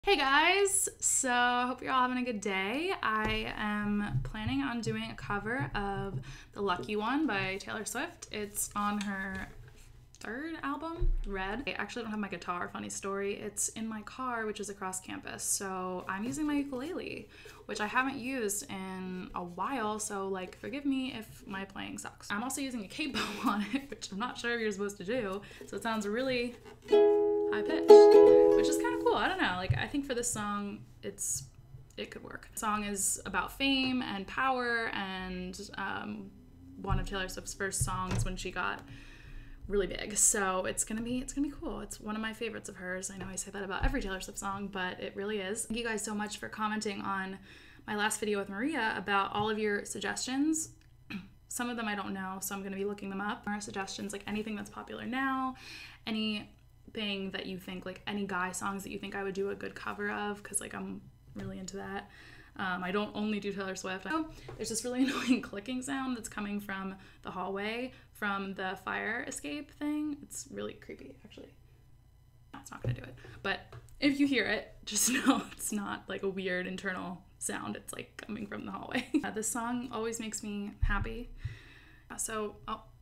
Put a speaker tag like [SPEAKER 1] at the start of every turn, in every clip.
[SPEAKER 1] Hey guys, so I hope you're all having a good day. I am planning on doing a cover of The Lucky One by Taylor Swift. It's on her third album, Red. I actually don't have my guitar, funny story. It's in my car, which is across campus, so I'm using my ukulele, which I haven't used in a while, so like forgive me if my playing sucks. I'm also using a capo on it, which I'm not sure if you're supposed to do, so it sounds really high pitched, which is kind of cool. I don't know, like I think for this song it could work. The song is about fame and power and one of Taylor Swift's first songs when she got really big, so it's gonna be cool. It's one of my favorites of hers. I know I say that about every Taylor Swift song, but it really is. Thank you guys so much for commenting on my last video with Maria about all of your suggestions. Some of them I don't know, so I'm gonna be looking them up. More suggestions, like anything that's popular now, anything that you think, like any guy songs that you think I would do a good cover of, because like I'm really into that. I don't only do Taylor Swift. There's this really annoying clicking sound that's coming from the hallway from the fire escape thing. It's really creepy, actually. No, it's not gonna do it. But if you hear it, just know it's not like a weird internal sound. It's like coming from the hallway. This song always makes me happy. So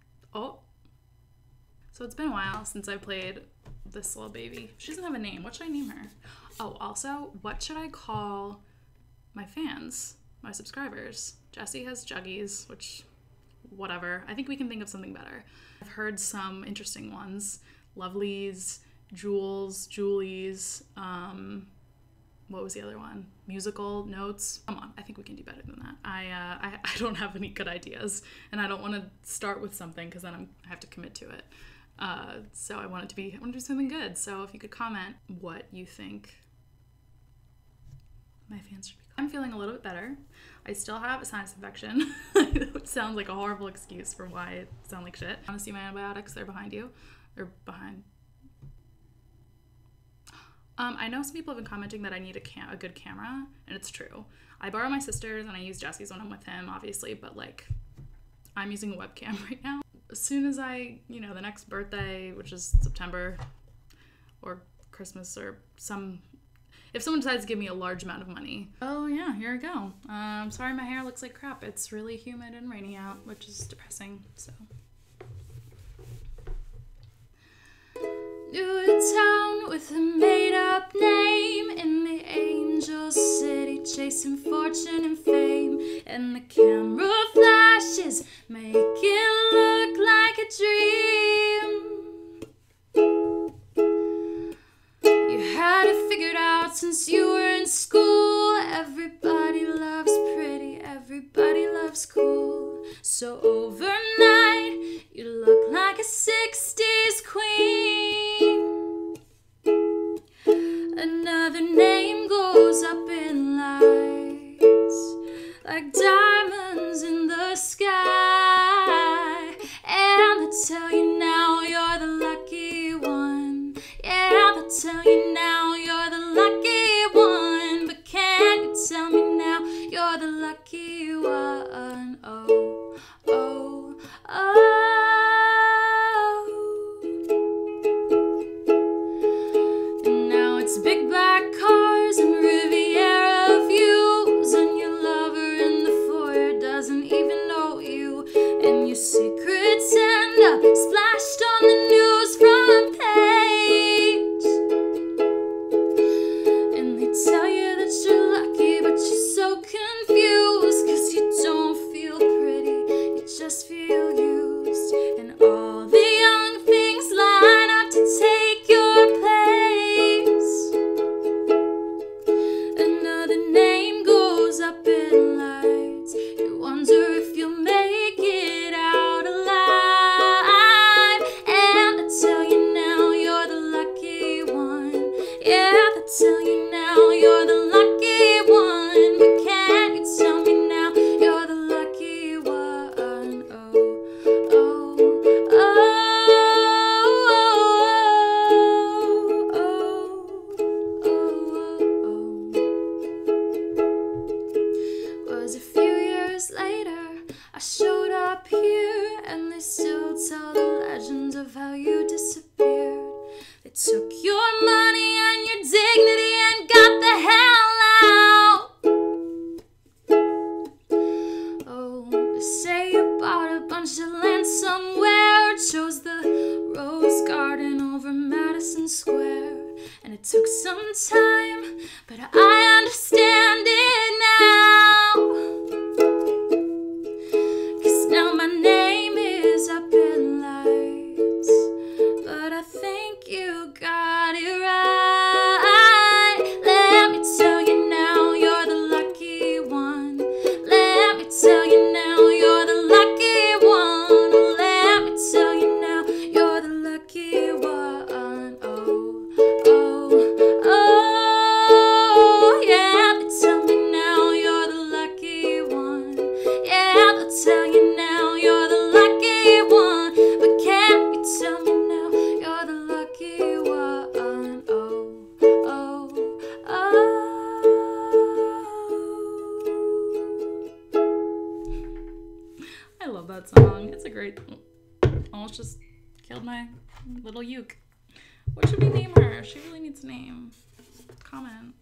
[SPEAKER 1] it's been a while since I played this little baby. She doesn't have a name. What should I name her? Oh, also, what should I call my fans, my subscribers? Jessie has Juggies, which, whatever. I think we can think of something better. I've heard some interesting ones. Lovelies, Jules, Julies, what was the other one? Musical Notes. Come on, I think we can do better than that. I don't have any good ideas, and I don't want to start with something because then I have to commit to it. So I want to do something good. So if you could comment what you think my fans should be. I'm feeling a little bit better. I still have a sinus infection. It sounds like a horrible excuse for why I sound like shit. Want to see my antibiotics? They're behind you. They're behind. I know some people have been commenting that I need a good camera, and it's true. I borrow my sister's and I use Jesse's when I'm with him, obviously, but like I'm using a webcam right now. As soon as the next birthday, which is September, or Christmas, or if someone decides to give me a large amount of money. Oh yeah, here I go. Sorry my hair looks like crap. It's really humid and rainy out, which is depressing, so. New town with a made-up name in the angel city, chasing fortune and fame, and the camera flashes make it look like a dream. You had it figured out since you were in school. Everybody loves pretty, everybody loves cool. So overnight, you look like a 60s queen. Another name goes up in lights, like diamonds in the sky. And they tell you now you're the lucky one. Yeah, they tell you now you're the lucky one. But can't you tell me now you're the lucky one? Oh, oh, oh. Big black cars and Riviera views, and your lover in the foyer time, but I understand it now. 'Cause now my name is up in lights, but I think you got it right. Let me tell you now, you're the lucky one. Let me tell you now, you're the lucky one. Let me tell you now, you're the lucky one. Oh, oh, oh, yeah. They tell me now, you're the lucky one. Yeah, they'll tell you now, you're the lucky one. But can't you tell me now, you're the lucky one? Oh, oh, oh. I love that song. It's a great... Almost just killed my little uke. What should we name her? She really needs a name. Comment.